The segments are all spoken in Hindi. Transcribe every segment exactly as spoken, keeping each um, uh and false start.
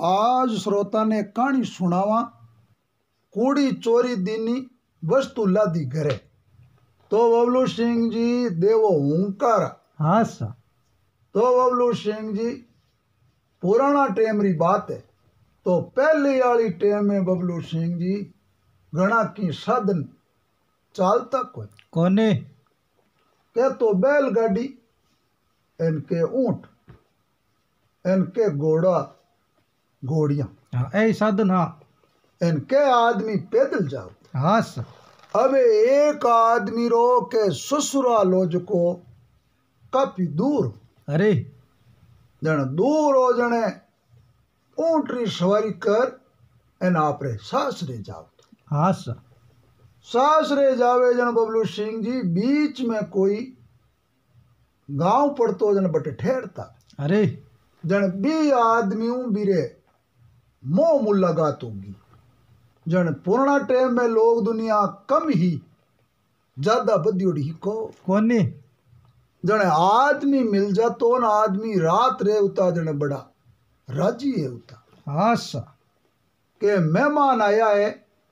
आज श्रोता ने कहानी सुनावा कूड़ी चोरी दीनी वस्तु लादी घरे। तो बबलू सिंह जी देवो हुंकारा। हाँ सा। तो बबलू सिंह जी पुराना टेम री बात है। तो पहली वाली टेम में बबलू सिंह जी घना की साधन चालता कोई कोने के तो बैलगाड़ी इनके ऊंट इनके घोड़ा घोड़ियां हाँ ऐ साधन हाँ इनके आदमी पैदल जाओ। हाँ सा। अब एक आदमी रो के ससुराल को काफी दूर अरे जन दूर हो जने ऊंटरी सवारी कर एन आपरे सासरे जाओ। हाँ सा। सासरे जावे जन बबलू सिंह जी बीच में कोई गांव पड़तो जन बटे ठहरता। अरे जन बी आदमी बीरे मोह मुलाकात होगी। जन पुराना टाइम में लोग दुनिया कम ही ज्यादा बदियोड़ी को कोने जने आदमी मिल जातो न आदमी रात रे उता जने बड़ा राजी है उता। हाँ सा। के मेहमान आया है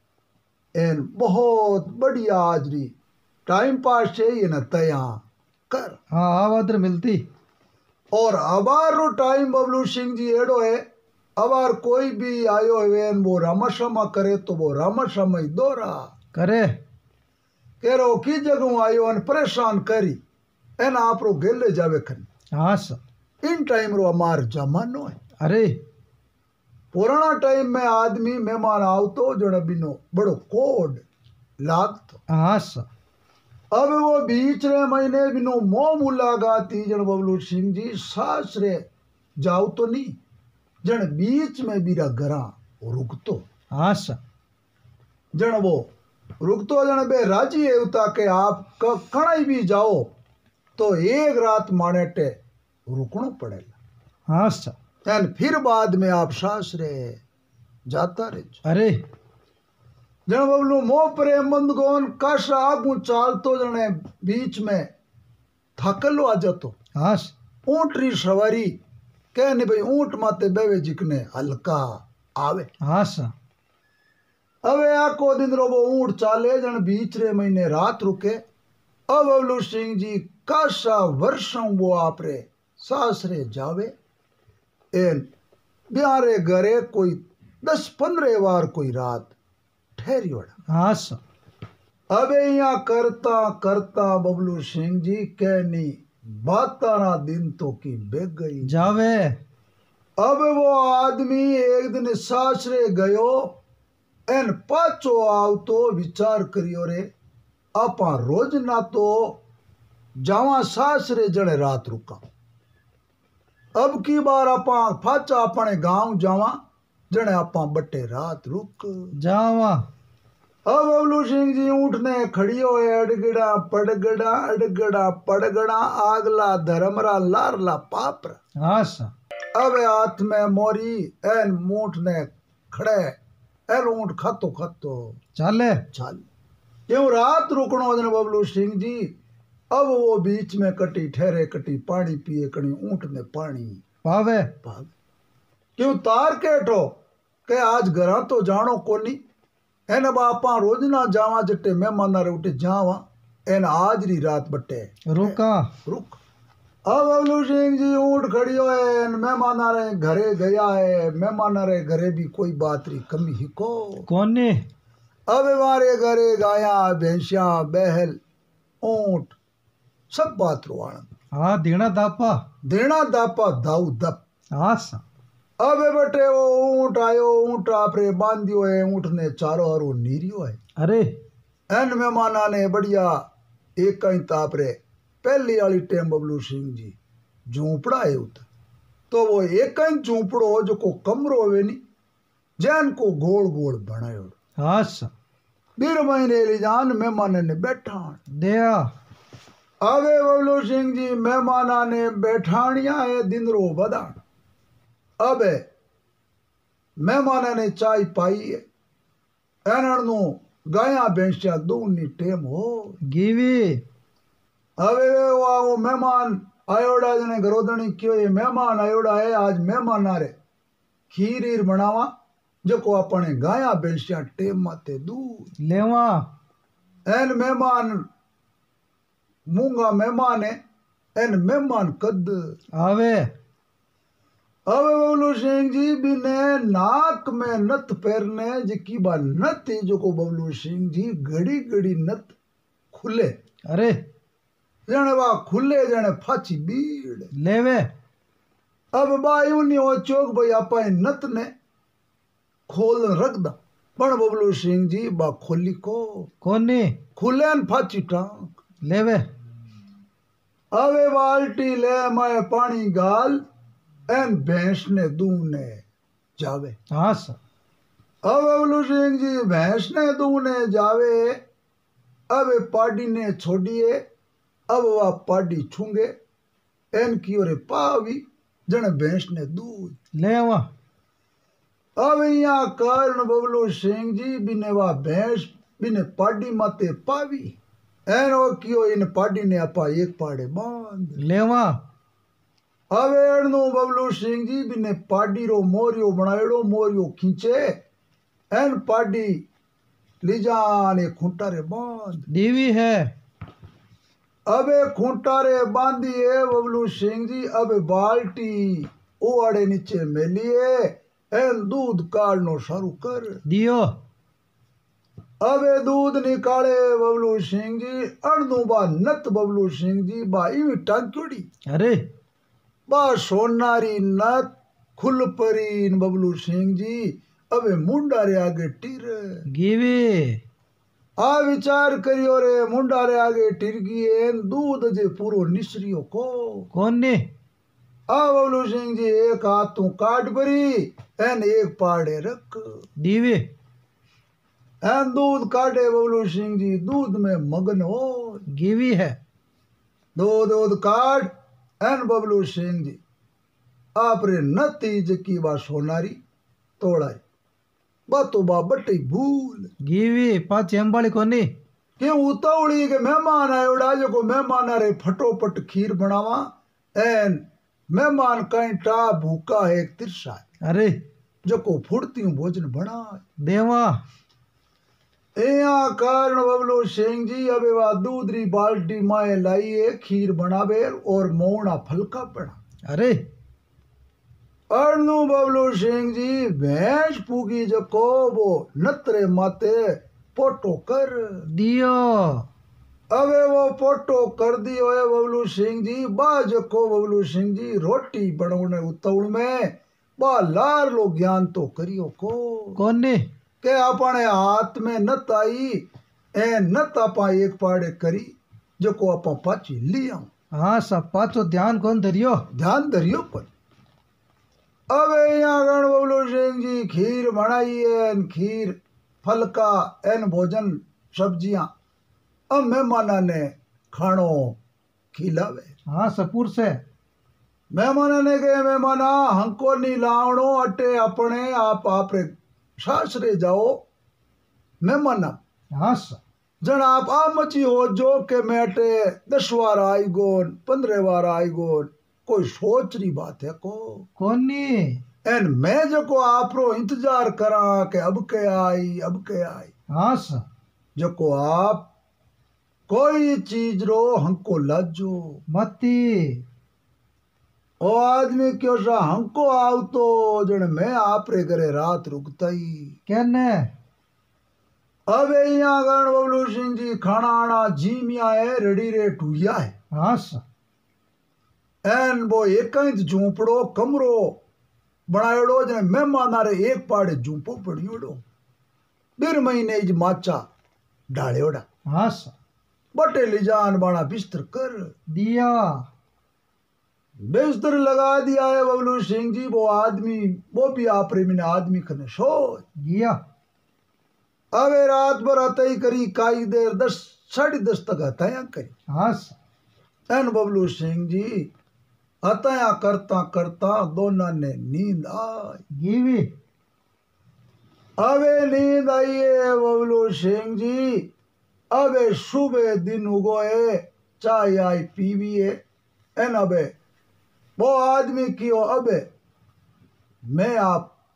एन बहुत बढ़िया हाजरी टाइम पास है ये न तया कर। हाँ आवाज मिलती और अबार टाइम बबलू सिंह जी एड़ो है अबार कोई भी आयो है वो रामाश्रमा करे तो वो रामाश्रमा ही दोरा करे कह रो की जगह आयो अन परेशान करी एन आप रो गेले जावे खन। हाँ सा। इन टाइम रो हमार जमानो है। अरे पुराना टाइम में आदमी मेहमान आवतो जण बिनो बड़ो कोड लागतो। हाँ सा। अब वो बीच रे महीने बिनो मोह मुलाकाती जण बबलू सिंह जी सासरे जाओ तो नहीं जण बीच में बीरा घरा रुकतो। हाँ सा। जण वो रुकतो जण बे राजी है उता के आप कहीं भी जाओ तो एक रात मानेटे रुकनो पड़ेगा। हाँ सा। एन फिर बाद में आप सासरे जाता रहे। अरे जण बबलू मोह प्रेम बंदगोन काशा आगू चालतो जने बीच में थकलो आ जातो। हाँ सा। ऊंटरी सवारी कहने भाई ऊंट माते बेवे जिकने हल्का आवे। हाँ सा। अबे आको दिन रो वो ऊंट चाले जन बीच रे महीने रात रुके। अब बबलू सिंह जी काशा वर्षों वो आपरे सासरे जावे एन ब्यारे घरे कोई दस पंद्रह बार कोई रात ठहरी वड़ा। हाँ सा। अबे यहाँ करता करता बबलू सिंह जी कहनी बातारा दिन तो की बेग गई जावे। अब वो आदमी एक दिन सासरे गयो एन पाचो आव तो विचार करियो रे आपा रोज ना तो जावा सासरे जड़े रात रुका। अब की बार आपा फाचा अपने गांव जावा जने आपा बटे रात रुक जावा। अब बबलू सिंह जी ऊँटने खड़ियो है अड़गड़ा पड़गड़ा अड़गड़ा पड़गड़ा आगला धर्मरा लारला पापरा। हाँ सा। अब हाथ में मोरी एन मूठ ने खड़े एन ऊँट खातो खातो चले चल क्यों रात रुकनो जन बबलू सिंह जी। अब वो बीच में कटी ठहरे कटी पानी पिए कणी ऊँट ने पानी पावे पावे क्यों तार केठो के आज घरा तो जानो कोनी एन बापा रोज ना जावा जट्टे मेहमान रे उठे जावा एन आज री रात बट्टे रुका रुक। अब बबलू सिंह जी ऊँट खड़ियो है मेहमान रे घरे गया है मेहमान रे घरे भी कोई बात री कमी ही को कोने। अब हमारे घरे गाया भैंसिया बैल ऊँट सब बात रुआण। हाँ देना दापा देना दापा दाऊ दप। हाँ सा। अब बटे वो ऊँट आयो ऊँट आपरे बांधियो है ऊँट ने चारों हरो नीरियो है। अरे एन मेहमाना ने बढ़िया एक कहीं तापरे पहली वाली टेम बबलू सिंह जी झूपड़ा है उतर तो वो एक कहीं झूपड़ो जो को कमरो होवे नी जैन को गोल गोल बनायो। हाँ सा। बीर महीने ली जान मेहमान ने बैठा दया। अबे बबलू सिंह जी मेहमाना ने बैठानिया है दिन रो बदान। अब मेहमाना ने चाय पाई है एनू गाया भैंसिया दूनी टेम हो गीवी। अबे वो मेहमान आयोड़ा जने गरोदनी क्यों ये मेहमान आयोड़ा है आज मेहमान आ रे खीर हीर बनावा जको अपने गाया बेसिया टेम माते दूध लेवा एन मेहमान मूंगा मेहमान है एन मेहमान कद आवे अबे बबलू सिंह जी बिने नाक में नथ पैरने जिकी बा नथ ही जको बबलू सिंह जी घड़ी घड़ी नथ खुले अरे जने वा खुले जने फाची बीड़ लेवे अब बाई उन्नी हो चौक भाई आपा नत ने खोल रख दा पण बबलू सिंह जी बा खोली को कोनी खुले न फाची टांग लेवे अबे बाल्टी ले मैं पानी गाल एन भैंस ने दूने जावे हाँ सा अब बबलू सिंह जी भैंस ने दूने जावे अब पाडी ने छोड़िए अब वह पाडी छूंगे एन की ओरे पावी जने भैंस ने दूध लेवा अब यहाँ कर्ण बबलू सिंह जी बिने वा भैंस बिने पाडी माते पावी एन ओ कियो इन पाडी ने आपा एक पाड़े बांध लेवा अब एड़नो बबलू सिंह जी बिने पाडी रो मोरियो बनाएड़ो मोरियो खींचे एन पाडी लीजाने खूंटारे बांध दीवी है अबे खूंटारे बांधिए बबलू सिंह जी अब बाल्टी ओआड़े नीचे मेलिए एन दूध काढ़नो शुरू कर दियो अबे दूध निकाले बबलू सिंह जी अड़दू बा नत बबलू सिंह जी बा इवी टांक्योड़ी अरे बा सोनारी नत खुल परी बबलू सिंह जी अबे मुंडा रे आगे टीर गीवी आ विचार करियो रे मुंडा रे आगे टीर गई दूध जे पूरो निसरियो को कोनी आ बबलू सिंह जी एक हाथ तू काट भरी एन एक पाड़े रख दीवी एन दूध काटे बबलू सिंह जी दूध में मगन हो गीवी है दूध दूध काट एन बबलू सिंह जी आपरे नती जकी बा सोनारी तोड़ाई बा तो बा बटी भूल गीवी पाची अंबाड़ी कोनी के उतावली के मेहमान आयोड़ा जो मेहमान रे फटोफट खीर बनावा एन मेहमान कहीं टा भूखा है तिरसा अरे जको फुड़ती भोजन बना देवा यहाँ कारण बबलू सिंह जी अबे वा दूधरी बाल्टी माए लाइए खीर बनावे और मोना फलका बना अरे अड़नू बबलू सिंह जी भैंस पूगी जको वो नतरे माते पोटो कर दियो अबे वो पोटो कर दियो है बबलू सिंह जी बा जको बबलू सिंह जी रोटी बनवने उतौड़ में बा लार लो ज्ञान तो करियो को कोनी के अपने हाथ में नत आई ए नत आपा एक पाड़े करी जको आपा पाची लिया हाँ सा पाचो ध्यान कौन धरियो ध्यान धरियो पर अबे यहाँ गण बबलू सिंह जी खीर बनाई एन खीर फलका एन भोजन सब्जियां अब मेहमाना ने खानो खिलावे हाँ सपूर से मेहमाना ने कहे मेहमाना हमको नहीं लावणो अटे अपने आप आपरे सासरे जाओ मेहमाना हाँ सा जन आप आ मची हो जो के मैं अटे दस बार आई गोन पंद्रह बार आई गोन कोई सोच रही बात है को कोनी एन मैं जो को आपरो इंतजार करा के अब के आई अब के आई हाँ सा जो को आप कोई चीज रो हमको लाजो मती ओ आदमी क्यों सा हमको आव तो जन मैं आप रे घरे रात रुकता ही कहने अबे यहाँ गण बबलू सिंह जी खाना आना जीमिया है रेडी रे टूया है हाँ सा एन वो एक झूंपड़ो कमरो बनायोड़ो जने मेहमान रे एक पाड़े झूंपो पड़ियोड़ो डेढ़ महीने इज माचा डालियोड़ा हाँ सा बटे लिजान बाणा बिस्तर कर दिया बिस्तर लगा दिया है बबलू सिंह जी वो आदमी वो भी आप रे मिने आदमी खने सो दिया अबे रात भर अतई करी काई देर दस साढ़े दस तक अतया करी हाँ सा एन बबलू सिंह जी अतया करता करता दोनों ने नींद आई गीवी अबे नींद आई है बबलू सिंह जी अबे सुबह दिन उगोए चाय आई पीवीए एन अबे वो आदमी कियो अबे मैं आप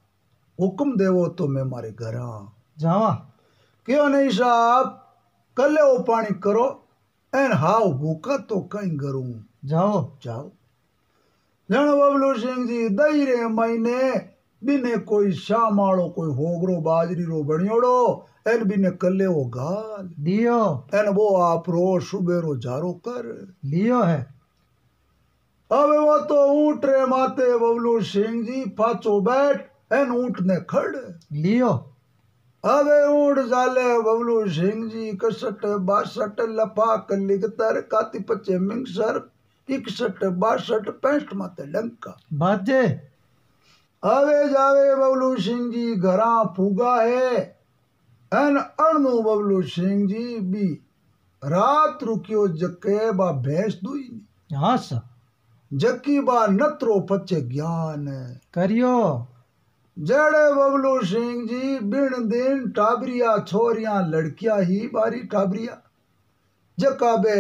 हुक्म देवो तो मैं मारे घर आ जावा क्यों नहीं साहब कल वो पानी करो एन हाव भूखा तो कहीं करूं जाओ जाओ जन बबलू सिंह जी दही रे महीने बिने कोई शामाड़ो कोई होगरो बाजरी रो बनियोड़ो एन बिने कले वो गाल दियो एन वो आप रो सुबेरो जारो कर लियो है अबे वो तो ऊंट रे माते बबलू सिंह जी पाचो बैठ एन ऊंट ने खड़ लियो अबे ऊंट जाले बबलू सिंह जी इकसठ बासठ लफा कलिकतर काती पचे मिंगसर इकसठ बासठ पैंसठ माते डंका बाजे अबे जावे बबलू सिंह जी घरा फूगा है एन अणनु बबलू सिंह जी भी रात रुकियो जके बा भैंस दुई हाँ सा जकी बा नत्रो पचे ज्ञान करियो जड़े बबलू सिंह जी बिन दिन टाबरिया छोरिया लड़किया ही बारी टाबरिया जका बे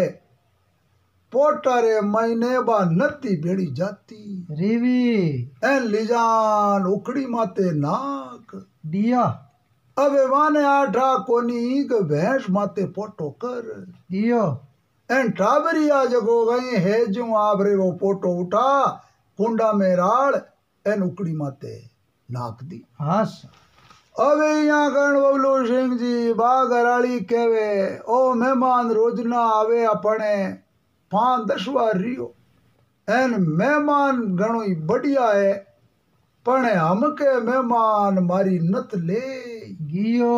पोटारे महीने बा नती भेड़ी जाती रीवी एन लिजान उखड़ी माते नाक दिया अबे माने आठा कोनी के भैंस माते पोटो कर दियो एन टाबरिया जगो गई है जो आवरे वो पोटो उठा कुंडा में राड़ एन उकड़ी माते नाक दी हाँ सा अबे यहाँ करण बबलू सिंह जी बागराली कहवे ओ मेहमान रोजना आवे अपने पांच दस बार रियो एन मेहमान घणो ही बढ़िया है पण हमके मेहमान मारी नत ले गियो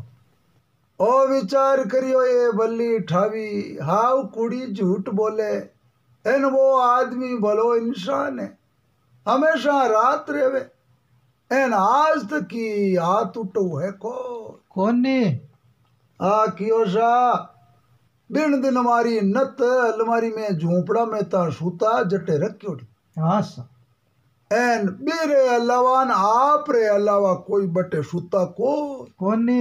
ओ विचार करियो ये बल्ली ठावी हाउ कुड़ी झूठ बोले एन वो आदमी भलो इंसान है हमेशा रात रेवे एन आज तक की हाथ उठो है को कोनी आ कियो सा बिन दिन हमारी नत अलमारी में झोपड़ा में ता सूता जटे रखियो हाँ सा एन बीरे अलावान आप रे अलावा कोई बटे सूता को कोनी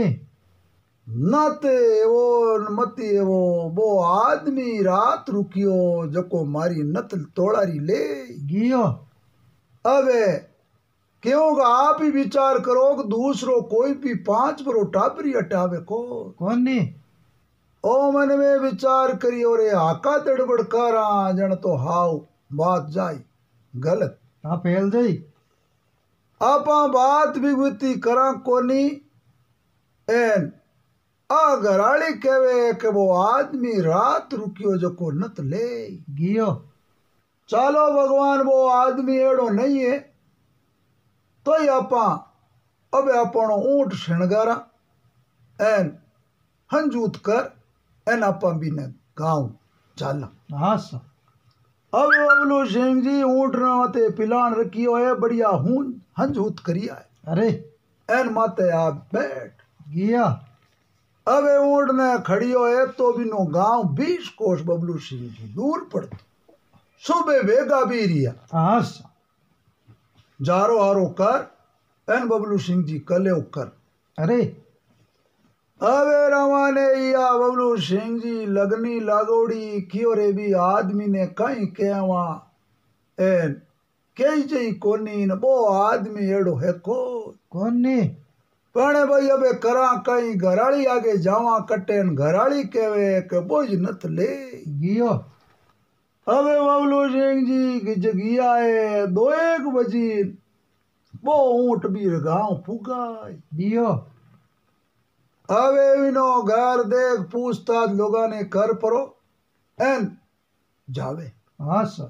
नाते वो मती वो वो आदमी रात रुकियो जको मारी नत तोड़ारी ले गियो अबे क्यों आप ही विचार करो कि दूसरो कोई भी पांच बरो टापरी हटावे को कोनी ओ मन में विचार करियो रे हाका तड़बड़ करा जन तो हाउ बात जाई गलत हाँ पहल जाई आपा बात विगुती करा कोनी एन आ घराली कहवे कि वो आदमी रात रुकियो जको नत ले गियो चालो भगवान वो आदमी एड़ो नहीं है तो ही आपा अब आपनो ऊंट शणगारा एन हंजूत कर एन आपा भी ने गाँव चाला हाँ सा अब बबलू सिंह जी ऊंट ने माते पिलान रखियो है बढ़िया हूं हंजूत करिया है अरे एन माते आप बैठ गिया अब ऊंट ने खड़ियो है तो बिनो गांव बीस कोस बबलू सिंह जी दूर पड़तो सुबह वेगा भी रिया हाँ सा जारो हारो कर एन बबलू सिंह जी कले कर अरे अबे रवाने या बबलू सिंह जी लगनी लागोड़ी कियो रे भी आदमी ने कहीं कहवा एन कई जई कोनी न वो आदमी एड़ो है को कोनी पण भाई अबे करा कहीं घराली आगे जावा कटे न घराली कहवे के बोझ नत ले गियो अबे बबलू सिंह जी की जगिया है दो एक बजी वो ऊंट भी गांव पुगाय दियो अबे विनो घर देख पूछताछ लोगा ने कर परो एन जावे हाँ सा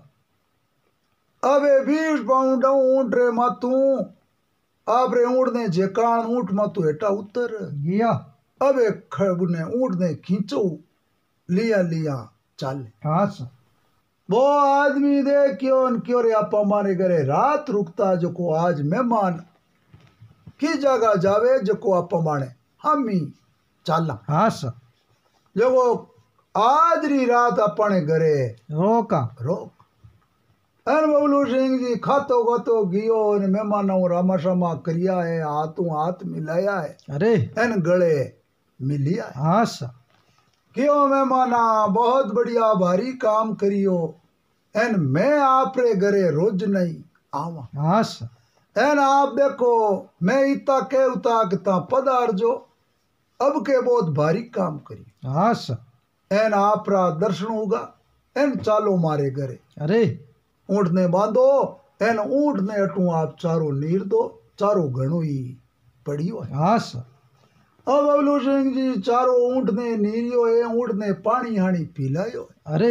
अबे बीस पाउंड ऊंट रे मातू आप रे ऊंट ने जेकान ऊंट मातू हेटा उतर गिया अबे खब ने ऊंट ने खींचो लिया लिया चाले हाँ सा वो आदमी दे क्यों न क्यों रे आपा मारे घरे रात रुकता जो को आज मेहमान की जगह जावे जो को आपा माने हम ही चाला हाँ सा जो आज री रात अपने घरे रोका रोक एन बबलू सिंह जी खातो खातो गियो ने मेहमानों रामा शामा करिया है हाथों हाथ मिलाया है अरे एन गले मिलिया है हाँ सा क्यों मेहमाना बहुत बढ़िया भारी काम करियो एन मैं आप रे घरे रोज नहीं आवा हाँ सा एन आप देखो मैं इतना कहता कि ता पदार जो अब के बहुत भारी काम करी हाँ सा एन आपरा दर्शन होगा एन चालो मारे घरे अरे ऊँट ने बांधो एन ऊँट ने अटू आप चारो नीर दो चारो घणो ही पड़ी हो हाँ सा अब बबलू सिंह जी चारो ऊँट ने नीरियो है ऊँट ने पानी हानी पिलायो है अरे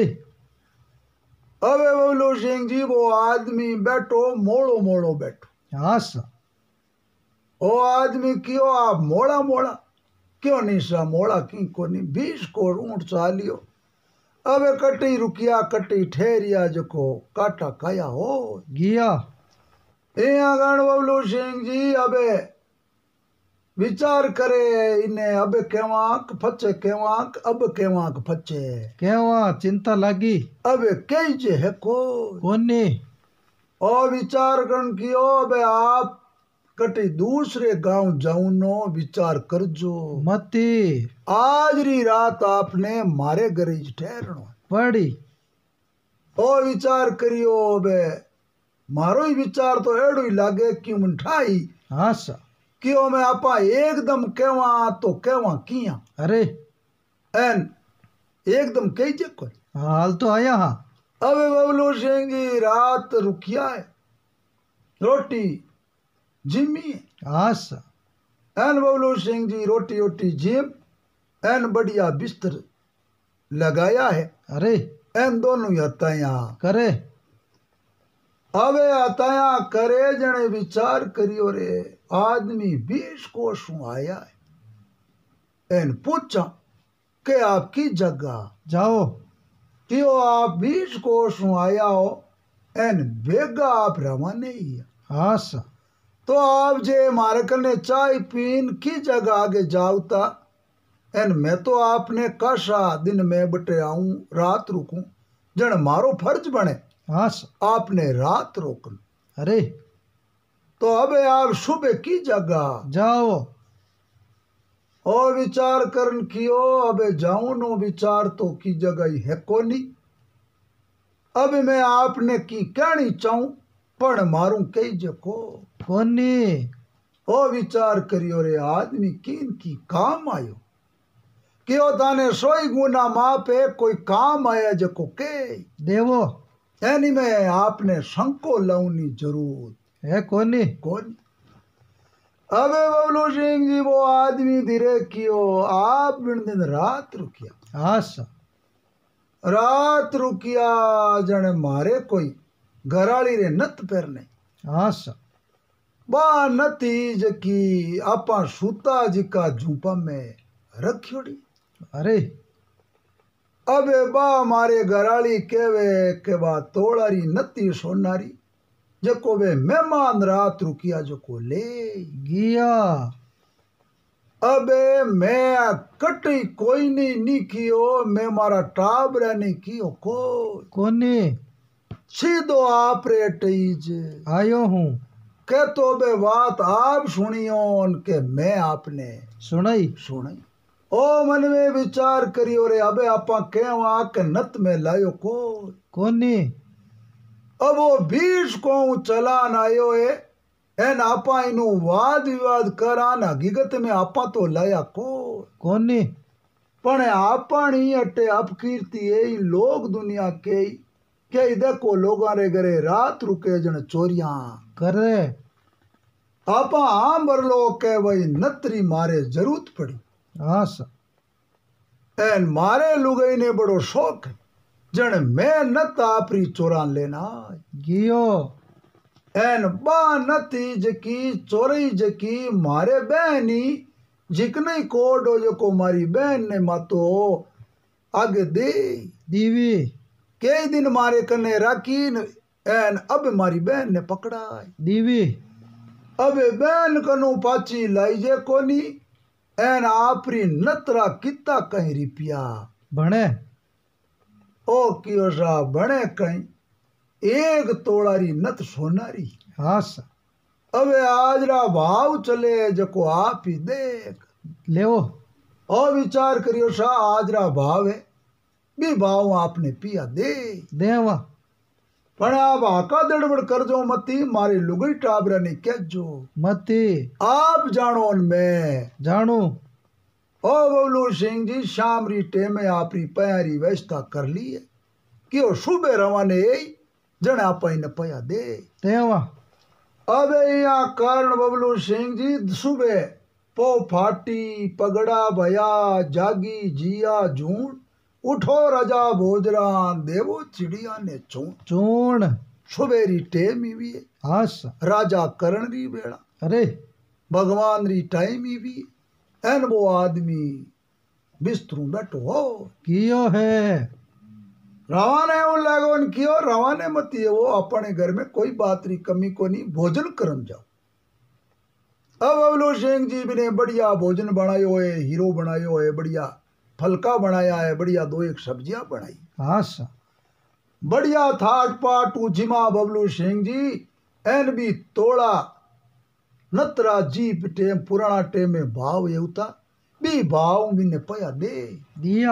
अबे बबलू सिंह जी वो आदमी बैठो मोड़ो मोड़ो बैठो हाँ सा ओ आदमी क्यों आप मोड़ा मोड़ा क्यों निशा मोड़ा की को नहीं बीस को ऊँट चालियो अबे कटी रुकिया कटी ठहरिया जको काटा काया हो गिया यहाँ गण बबलू सिंह जी अबे विचार करे इन्हें अबे केवाक फचे केवाक अब केवाक फचे केवा चिंता लगी अबे कई जे है को कोनी ओ विचार गण कियो अबे आप कटी दूसरे गांव जाऊं नो विचार करजो मती आज री रात आपने मारे घरे ज ठहरनो पड़ी ओ विचार करियो अबे मारो ही विचार तो एड़ो ही लागे कि मिठाई हाँ सा क्यों मैं आपा एकदम कहवा तो कहवा किया अरे एन एकदम कही जे कोई हाल तो आया हाँ अबे बबलू सिंह जी रात रुकिया है रोटी जिमी है हाँ सा एन बबलू सिंह जी रोटी रोटी जिम एन बढ़िया बिस्तर लगाया है अरे एन दोनों ही हताया करे अबे हताया करे जने विचार करियो रे आदमी बीस कोसों आया है एन पूछा के आपकी जगह जाओ क्यों आप बीस कोसों आया हो एन बेगा आप रवाने ही है हाँ सा तो आप जे मारे कने चाय पीन की जगह आगे जाऊता एन मैं तो आपने काशा दिन में बटे आऊं रात रुकूं जन मारो फर्ज बने हाँ सा आपने रात रोकन अरे तो अबे आप सुबह की जगह जाओ और विचार करन कियो अबे जाऊं नो विचार तो की जगह ही है कोनी अब मैं आपने की कहनी चाहूं पण मारूं कई जको कोनी ओ विचार करियो रे आदमी किन की काम आयो क्यों ताने सोई गुना माँ पे कोई काम आया जको के देवो यानी में आपने शंको लाऊनी जरूर है कोनी कौन अबे बबलू सिंह जी वो आदमी धीरे कियो आप बिन दिन रात रुकिया हाँ सा रात रुकिया जने मारे कोई घराली रे नत पैरने हाँ सा बा नती जकी आपा सूता जिका झूपा में रखियोड़ी अरे अबे बा मारे घराली केवे के बा तोड़ारी नती सोनारी जको वे मेहमान रात रुकिया जको ले गिया अबे मैं कटी कोई नहीं नी कियो मैं मारा टाबरा नहीं कियो को कोनी सीधो आप रे टीज आयो हूँ के तो बे बात आप सुनियो के मैं आपने सुनाई सुनाई ओ मन में विचार करियो रे अबे आपा केवा के नत में लायो को कोनी अब वो बीस को चलान आयो है एन आपा इनु वाद विवाद करान हकीकत में आपा तो लाया को कोनी पण आपणी अटे अपकीर्ति है ई लोग दुनिया के के देखो लोगां रे घरे रात रुके जन चोरियां करे आपा आम बरलो के वही नतरी मारे जरूरत पड़ी हाँ सा एन मारे लुगई ने बड़ो शौक है जन मैं नत आपरी चोरान लेना गियो एन बा नती जकी चोरई जकी मारे बहनी जिकने कोडो जको मारी बहन ने मातो आगे दे दीवी कई दिन मारे कने राखीन एन अब मारी बहन ने पकड़ा दीवी अब बहन कनु पाची लाई जे कोनी एन आपरी नतरा किता कहीं रिपिया भणे ओ कियो सा बने कहीं एक तोड़ारी नत सोनारी हाँ सा अबे आजरा भाव चले जको आप ही देख लेवो और विचार करियो सा आजरा भाव है भी भाव आपने पिया दे देवा पण आप आका दड़बड़ कर जो मती मारे लुगई टाबरा ने कहजो मती आप जानो मैं जानू ओ बबलू सिंह जी शाम री टेमे आपरी प्यारी व्यवस्था कर ली है कि ओ सुबह रवाने जने आप इन पया दे तेवा अबे यहाँ कारण बबलू सिंह जी सुबह पो फाटी पगड़ा भया जागी जिया झूण उठो राजा भोजरान देवो चिड़िया ने चूण चूण सुबेरी टेम ही भी है हास राजा करण री बेड़ा अरे भगवान री टाइम ही भी है एन वो आदमी बिस्तरू बैठो हो कियो है रवाने वो लागोन कियो रवाने मत ये वो अपने घर में कोई बात री कमी को नहीं भोजन करम जाओ अब बबलू सिंह जी भी ने बढ़िया भोजन बनायो है हीरो बनायो है बढ़िया फलका बनाया है बढ़िया दो एक सब्जियां बनाई हास बढ़िया थाट पाट उजिमा बबलू सिंह जी एन भी तोड़ा नतरा जीप टेम पुराना टेम में भाव ये उता बी भाव बिने पया दे दिया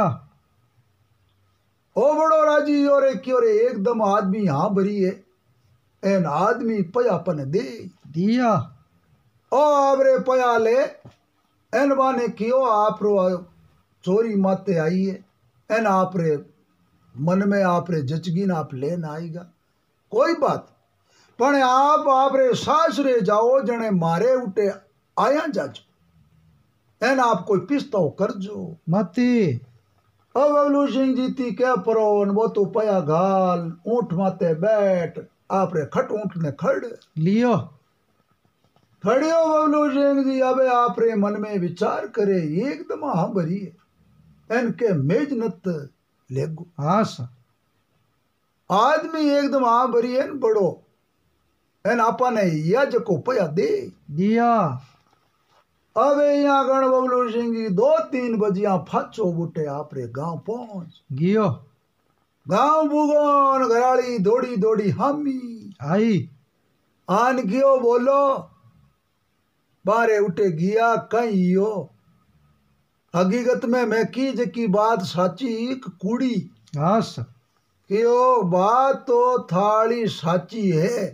ओ बड़ो राजी और क्यों रे एकदम आदमी यहाँ भरी है एन आदमी पया पन दे दिया ओ आबरे पया ले एन बाने कियो आप रो चोरी माते आई है एन आप रे मन में आप रे जचगी ना आप लेन आएगा कोई बात पण आप आप रे सासरे जाओ जने मारे उठे आया जाजो एन आप कोई पिस्ताओ करजो मती अब बबलू सिंह जी ती क्या परोन वो तो पया घाल ऊंट माते बैठ आप रे खट ऊंट ने खड़ लियो खड़ियो बबलू सिंह जी अबे आप रे मन में विचार करे एकदम हाँ भरी है इनके मेज नत लेगो हास आदमी एकदम हाँ भरी है न बड़ो एन आपा ने यज को पया दे दिया अबे यहाँ गण बबलू सिंह जी दो तीन बजिया फाचो बूटे आप रे गांव पहुंच गियो गांव बुगोन घराली दौड़ी दौड़ी हामी आई आन गियो बोलो बारे उठे गिया कहीं यो हकीकत में मैं की जकी बात साची एक कूड़ी हास कि ओ बात तो थाली साची है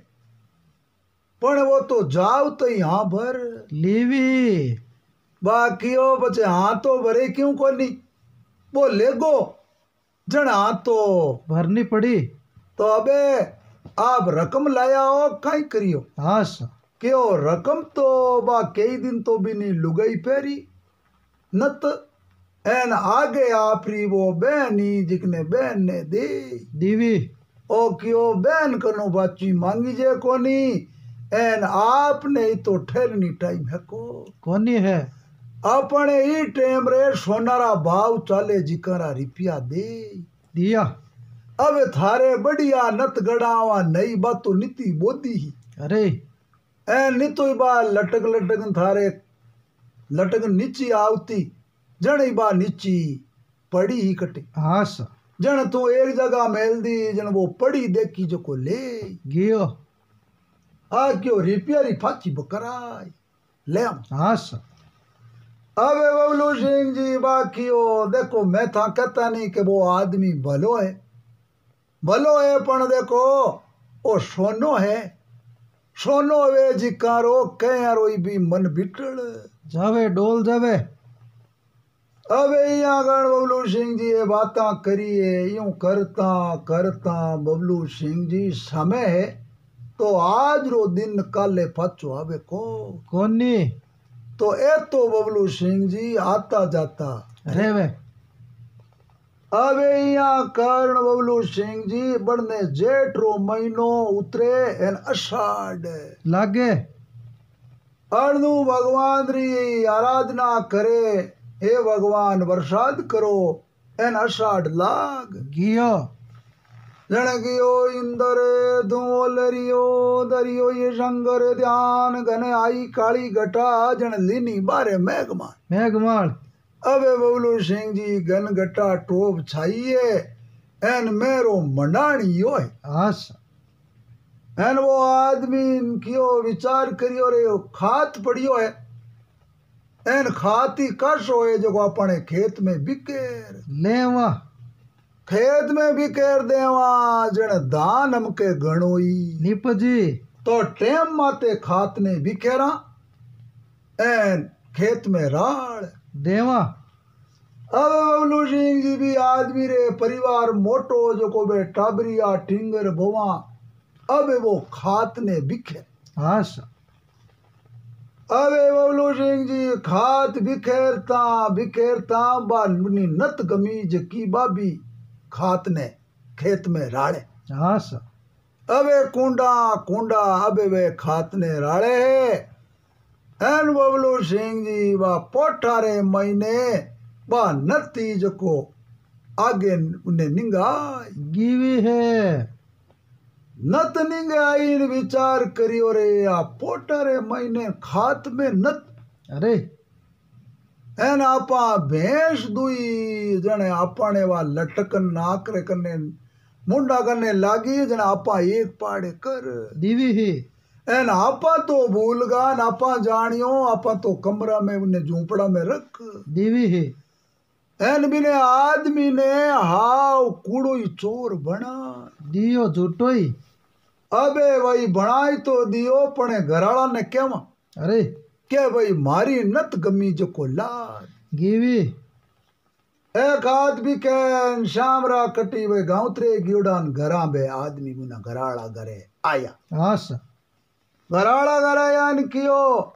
पण वो तो जाओ तो यहाँ भर लीवी बाकी ओ बचे हाँ तो भरे क्यों को नहीं वो लेगो जन हाँ तो भरनी पड़ी तो अबे आप रकम लाया हो कहीं करियो हास क्यों रकम तो बा कई दिन तो भी नहीं लुगाई पैरी नत एन आगे आपरी वो बहनी जिकने बहन ने दे दीवी ओ क्यों बहन कनो बाची मांगी जे कोनी एन आपने ही तो ठहरनी टाइम है को कोनी है अपने ही टेम रे सोनारा भाव चाले जिकरा रिपिया दे दिया अब थारे बढ़िया नत गड़ावा नई बात तो नीति बोदी ही अरे ए नितो बा लटक लटक थारे लटक नीची आवती जण बा नीची पड़ी ही कटे हास जण तो एक जगह मेल दी जण वो पड़ी देखी जो को ले गियो आ क्यों रिपेयरी फाची बकराई ले हम हास अबे बबलू सिंह जी बाकियो देखो मैं था कहता नहीं कि वो आदमी भलो है भलो है पण देखो ओ सोनो है सोनो वे जिकारो कयारो भी मन बिटल जावे डोल जावे अबे यहाँ गण बबलू सिंह जी ये बातां करिए यूं करता करता बबलू सिंह जी समय है तो आज रो दिन काले फाचो आवे को कोनी तो ए तो बबलू सिंह जी आता जाता अरे वे अबे यहाँ कर्ण बबलू सिंह जी बढ़ने जेठ रो महीनो उतरे एन अषाढ़ लागे अणु भगवान री आराधना करे हे भगवान बरसात करो एन अषाढ़ लाग गियो जण गियो इंदर धुओलरियो दरियो ये शंकर ध्यान घन आई काली घटा जण लीनी बारे मेघमान मेघमाल अबे बबलू सिंह जी घन घटा टोप छाइए एन मेरो मंडाणी यो है हास एन वो आदमी कियो विचार करियो रे खात पड़ियो है एन खाती कस होए जो अपने खेत में बिकेर लेवा खेत में भी केर देवा जण दान हमके घणोई निपजी तो टेम माते खात ने बिखेरा एन खेत में राड़ देवा अब बबलू सिंह जी भी आदमी रे परिवार मोटो जो को बे टाबरिया टिंगर बोवा अब वो खात ने बिखे हास अबे बबलू सिंह जी खात बिखेरता बिखेरता बानी नत गमीज की बाबी खात ने खेत में राड़े हास अबे कुंडा कुंडा अबे वे खात ने राड़े है एन बबलू सिंह जी बा पोठारे महीने बा नती जको आगे उन्हें निंगा गीवी है नत निंगे आई विचार करियो रे आ पोठारे महीने खात में नत अरे एन आपा भैंस दुई जने आपने वा लटकन नाकरे कने मुंडा करने लागी जने आपा एक पाड़े कर दीवी ही एन आपा तो भूल गा न आपा जानियो आपा तो कमरा में उन्हें झूपड़ा में रख दीवी ही एन बिने आदमी ने हाव कूड़ो ही चोर बना दियो झूठोई अबे वही बनाई तो दियो पने घराला ने केवा अरे के भाई मारी नत गमी जो को लाद गीवी एक हाथ भी कैन शामरा कटी वे गांवतरे गियोडान घरा बे आदमी गुना घराला घरे आया हास घराला घर आया न कियो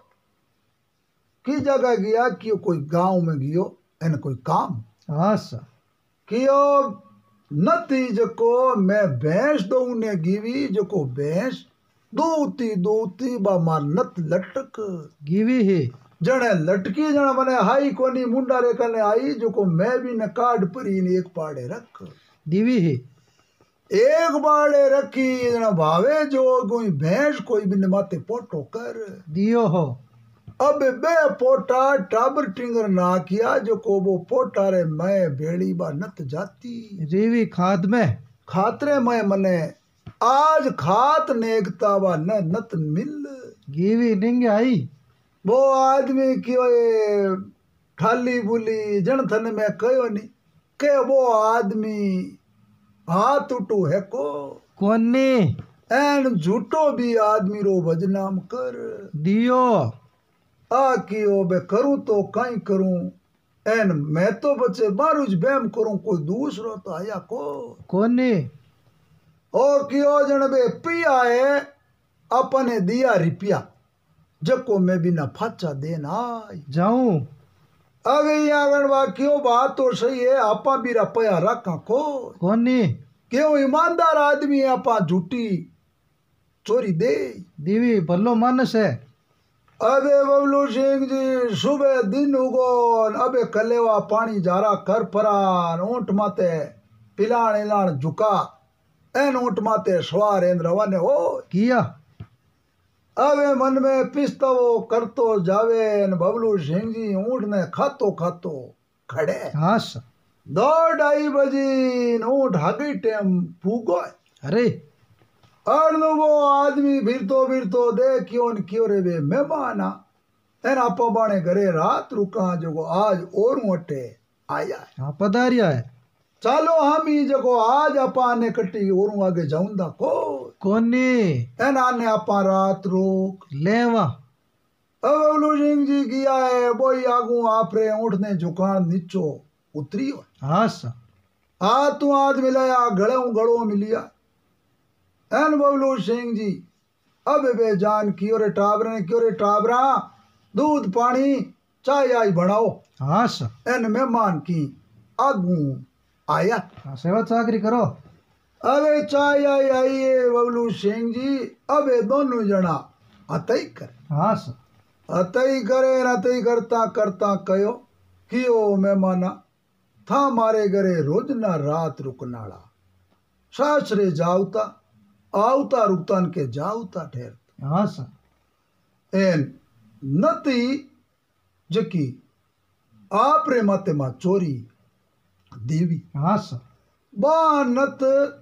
की जगह गया कियो कोई गांव में गियो एन कोई काम हास कियो नती जको मैं भैंस दो ने गिवी जको भैंस दूती दूती बा मार नत लटक गीवी ही जने लटकी जने मने हाई कोनी मुंडा रे कने आई जो को मैं भी न काट परी ने एक पाड़े रख दीवी ही एक बाड़े रखी जने भावे जो कोई भैंस कोई भी न माते पोटो कर दियो हो अब बे पोटा टाबर टिंगर ना किया जो को वो पोटा रे मैं भेड़ी बा नत जाती रीवी खाद में खातरे मैं मने आज खात नेगता वा न नत मिल गीवी निंगे आई वो आदमी क्यों ये ठाली बुली जन थन में कहो नहीं के वो आदमी हाथ उठू है को कोनी एन झूठो भी आदमी रो बदनाम कर दियो आ कियो बे करूं तो कहीं करूं एन मैं तो बच्चे बारूज बैम करूं कोई दूसरो तो आया को कोनी ओ कियो जन बे पिया है अपने दिया रिपिया जको मैं बिना फाचा देना जाऊं अब यहाँ गणवा क्यों बात तो सही है आपा भी रपया रखा को कोनी क्यों ईमानदार आदमी है आपा झूठी चोरी दे दीवी भलो मानस है अबे बबलू सिंह जी सुबह दिन उगो अबे कलेवा पानी जारा कर परान ऊंट माते पिलाण इलाण झुका एन ऊंट माते सवार एन रवाने हो किया अबे मन में पिस्तवो करतो जावे न बबलू सिंह जी ऊंट ने खातो खातो खड़े हास दो ढाई बजी न ऊंट हागी टेम फूगो अरे अड़नो वो आदमी फिरतो फिरतो दे क्यों न क्यों रे वे मेहमाना एन आपा बाणे घरे रात रुका जो आज और अटे आया हाँ पधारिया है चालो हम ही जको आज आपा ने कटी और आगे जाऊंदा को कोनी एन आने आपा रात रोक लेवा अब बबलू सिंह जी किया है बोई आगू आप रे ऊँट ने झुकान नीचो उतरी हो हास हाथ तू हाथ मिलाया गड़ों गड़ों मिलिया एन बबलू सिंह जी अब बे जान क्यों रे टाबरे ने क्यों रे टाबरा दूध पानी चाय आई बनाओ हास एन मेहमान की आगू आया हाँ सेवा चाकरी करो अबे चाय आई आई है बबलू सिंह जी अबे दोनों जना अतई कर हास अतई करे न अतई करता करता कयो कियो मेहमाना था मारे घरे रोज ना रात रुकनाड़ा सासरे जावता आवता रुकतान के जावता ठहरता हास एन नती जकी आप रे माते मा चोरी देवी हास बा नत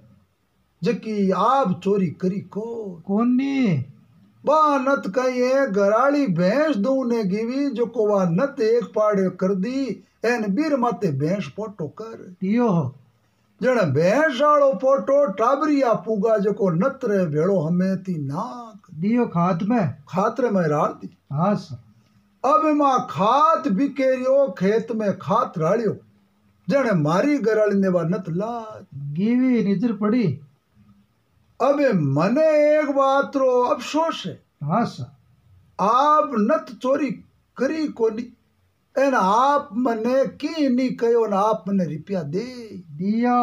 जकी आप चोरी करी को कोनी बा नत कही है घराली भैंस दू ने गिवी जो को वा नत एक पाड़े कर दी एन बीर माते भैंस पोटो कर दियो हो जण भैंस वालो पोटो टाबरिया पूगा जको नतरे भेड़ो हमें ती नाक दियो खाद में। खातरे में राल दी। हाँ सर। अब मां खात बिकेरियो खेत में खात रालियो जने मारी गराली ने बा नत लाज गीवी निजर पड़ी। अबे मने एक बात रो अफसोस है। हाँ सर। आप नत चोरी करी कोनी एन आप मने की नहीं कयो ना आप मने रुपया दे दिया।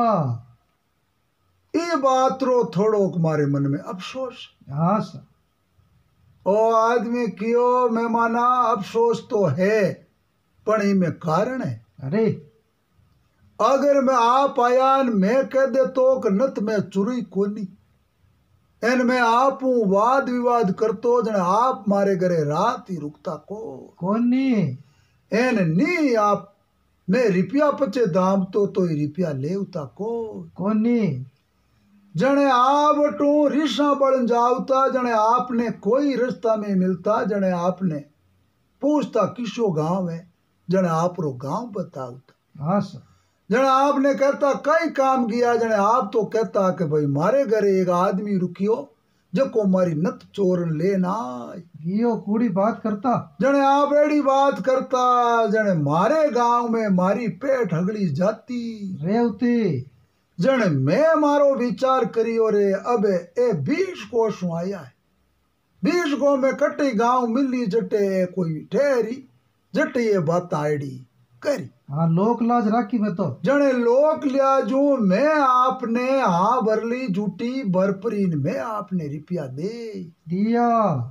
ये बात रो थोड़ो मारे मन में अफसोस। हाँ सर। ओ आदमी कियो मेहमाना अफसोस तो है पण इमें कारण है। अरे अगर मैं आप आया न मैं कह दे तो कि नत मैं चुरी कोनी एन मैं आप वाद विवाद करतो जने आप मारे घरे रात ही रुकता को कोनी। एन नी आप मैं रुपया पचे दाम तो तो रुपया लेवता को कोनी। जने आप टू रिशा बन जावता जने आपने कोई रास्ता में मिलता जने आपने पूछता किसो गांव है जने आप रो गांव बतावता। हाँ सर। जने आपने कहता कई काम किया जने आप तो कहता कि भाई मारे घरे एक आदमी रुकियो जको मारी नत चोरन लेना गियो कूड़ी बात करता। जने आप एड़ी बात करता जने मारे गांव में मारी पेट हगली जाती रेवती जने मैं मारो विचार करियो रे अबे ए बीस कोस आया है बीस को में कटी गांव मिली जटे कोई ठहरी जटे ये बात आईडी करी। हाँ लोक लाज राखी मैं तो जने लोक लिया जू मैं आपने हाँ भरली जूटी भरपरीन में आपने रुपया दे दिया।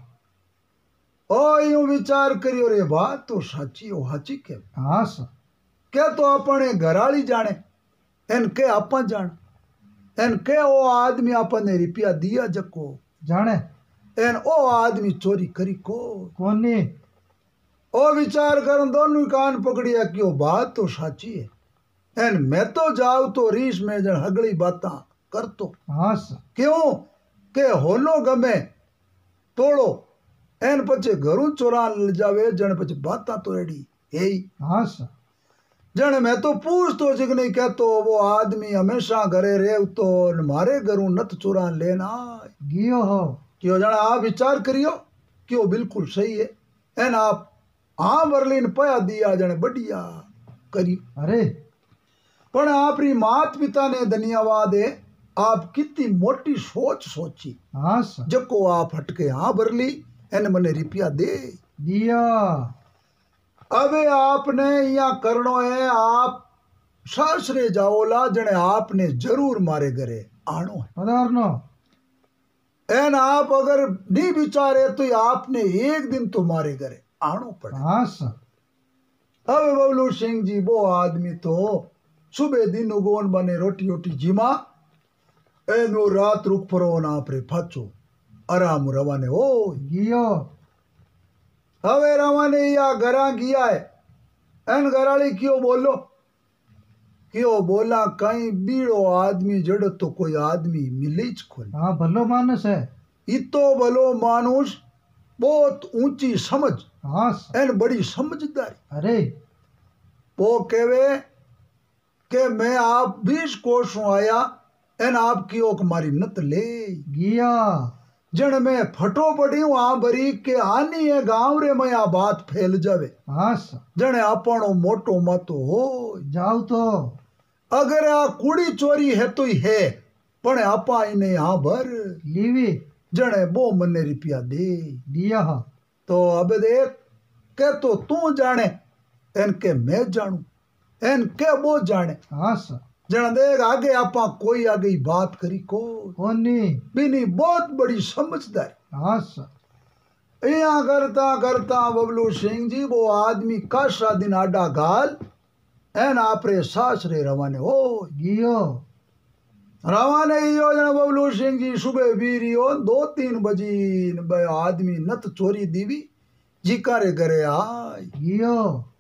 ओ यूं विचार करियो रे बात तो साची हो हाची के हाँ सर। के तो अपने घराली जाने एन के आपा जान एन के ओ आदमी आपने रुपया दिया जको जाने एन ओ आदमी चोरी करी को कोनी। ओ विचार कर दोनों कान पकड़िया कि ओ बात तो साची है एन मैं तो जाऊ तो रीस में जन हगली बाता कर तो। हाँ सर। क्यों के होलो गमे तोड़ो एन पछे घरू चोरा ले जावे जन पछे बाता तो एडी हे। हाँ सर। जन मैं तो पूछ तो जिग नहीं कहतो वो आदमी हमेशा घरे रेव तो मारे घरू नत चोरा लेना गियो हो क्यों जन आप विचार करियो क्यों बिल्कुल सही है एन आप हाँ बरलीन पया दिया जने बढ़िया करी। अरे पण आपरी मात पिता ने धन्यवाद है आप कितनी मोटी सोच सोची हाँ सर। जको आप हटके हाँ भरली एन मने रुपया दे दिया। अबे आपने यहाँ करनो है आप सासरे जाओला जने आपने जरूर मारे घरे आनो है पधारनो। एन आप अगर नहीं विचारे तो आपने एक दिन तो मारे घरे आनो पड़े। हाँ सर। अबे बबलू सिंह जी वो आदमी तो सुबह दिन उगोन बने रोटी रोटी जिमा एनो रात रुक परो ना परे फाचो आराम रवाने हो गियो। हवे रवाने या घरा गया है एन घराली क्यों बोलो क्यों बोला कहीं बीड़ो आदमी जड़ तो कोई आदमी मिलेच खोल। हाँ भलो मानस है। इतो भलो मानुष बहुत ऊंची समझ हाँ सर। एन बड़ी समझदारी। अरे वो कहवे के मैं आप बीस कोसों आया एन आपकी ओक मारी नत ले गिया। जन में फटो पड़ी वहां बरी के आनी है गांव रे में आ बात फैल जावे। हाँ सर। जने आपनो मोटो मतो हो जाओ तो अगर आ कुड़ी चोरी है तो ही है पण आपा इने यहाँ भर लीवी जने बो मने रुपया दे दिया। हाँ तो अब देख के तो तू जाने एन के मैं जानू एन के वो जाने। हाँ सर। जन देख आगे आपा कोई आगे बात करी को कोनी। बिनी बहुत बड़ी समझदारी। हाँ सर। यहाँ करता करता बबलू सिंह जी वो आदमी काशा दिन आडा गाल एन आपरे सासरे रवाने हो गियो। रवाने यो जन बबलू सिंह जी सुबह बीरियो दो तीन बजी बे आदमी नत चोरी दीवी जिकारे घरे आय गियो।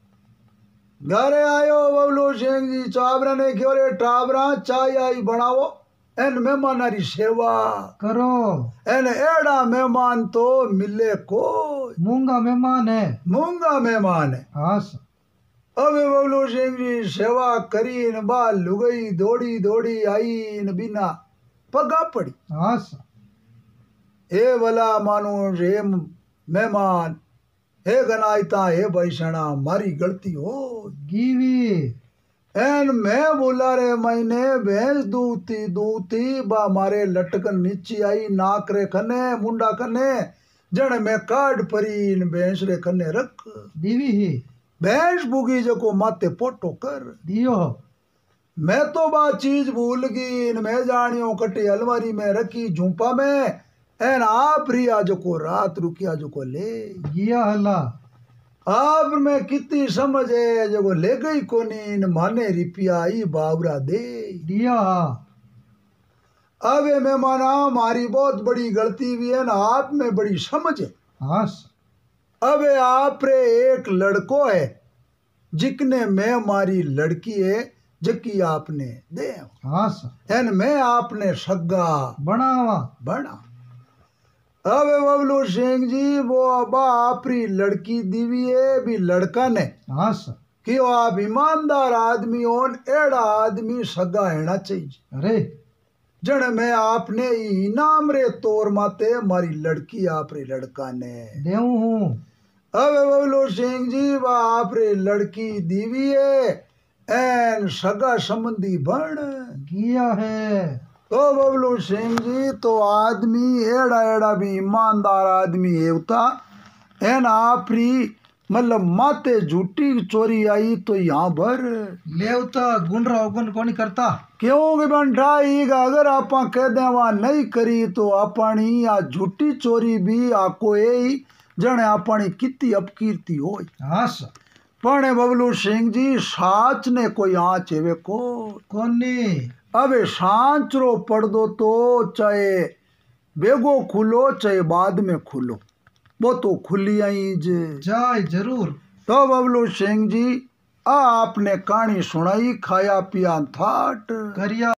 घरे आयो बबलू सिंह जी चावरा ने क्यों रे टावरा चाय आई बनाओ एन मेहमानारी सेवा करो। एन एड़ा मेहमान तो मिले को मूंगा मेहमान है। मूंगा मेहमान है। हाँ सर। अबे बबलू सिंह जी सेवा करी न बा लुगई दौड़ी दौड़ी आई न बिना पगा पड़ी। हास हे भला मानुष हे मेहमान हे गनायता हे बैसणा मारी गलती हो गीवी एन मैं बोला रे मैंने भैंस दूती दूती बा मारे लटकन नीची आई नाक रे कने मुंडा कने जण मैं काट परी न भैंस रे कने रख दीवी ही भैंस बुगी जको माते पोटो कर दियो मैं तो बा चीज भूल गई न मैं जानियो कटी अलमारी में रखी झूपा में एन आप रिया जको रात रुकिया जको ले गिया हला आप में कितनी समझ है जको ले गई कोनी न माने रिपिया ई बावरा दे दिया अबे मेहमाना हमारी बहुत बड़ी गलती भी है ना आप में बड़ी समझ है। हास अबे आप रे एक लड़को है जिकने मैं हमारी लड़की है जकी आपने दे हास एन मैं आपने सगा बनावा बना। अबे बबलू सिंह जी वो अबा आपरी लड़की दीवी है भी लड़का ने हास कि आप ईमानदार आदमी हो एड़ा आदमी सगा होना चाहिए अरे जन मैं आपने इनाम रे तौर माते मारी लड़की आप रे लड़का ने देऊ हूँ अबे बबलू सिंह जी वा आप रे लड़की दीवी है एन सगा संबंधी बन गिया है तो बबलू सिंह जी तो आदमी एड़ा एड़ा भी ईमानदार आदमी हेवता एन आपरी मतलब माते झूठी चोरी आई तो यहाँ भर लेवता गुंडरा उगन कोनी करता क्यों कि बंठा ईगा अगर आप कह दे वहाँ नहीं करी तो अपनी या झूठी चोरी भी आको यही जने अपनी कितनी अपकीर्ति हो हास पण बबलू सिंह जी साच ने कोई आँच है को कोनी अबे सांच रो पर्दो तो चाहे बेगो खुलो चाहे बाद में खुलो वो तो खुली आई जे जाय जरूर तो बबलू सिंह जी आ आपने कहानी सुनाई खाया पिया थाट करिया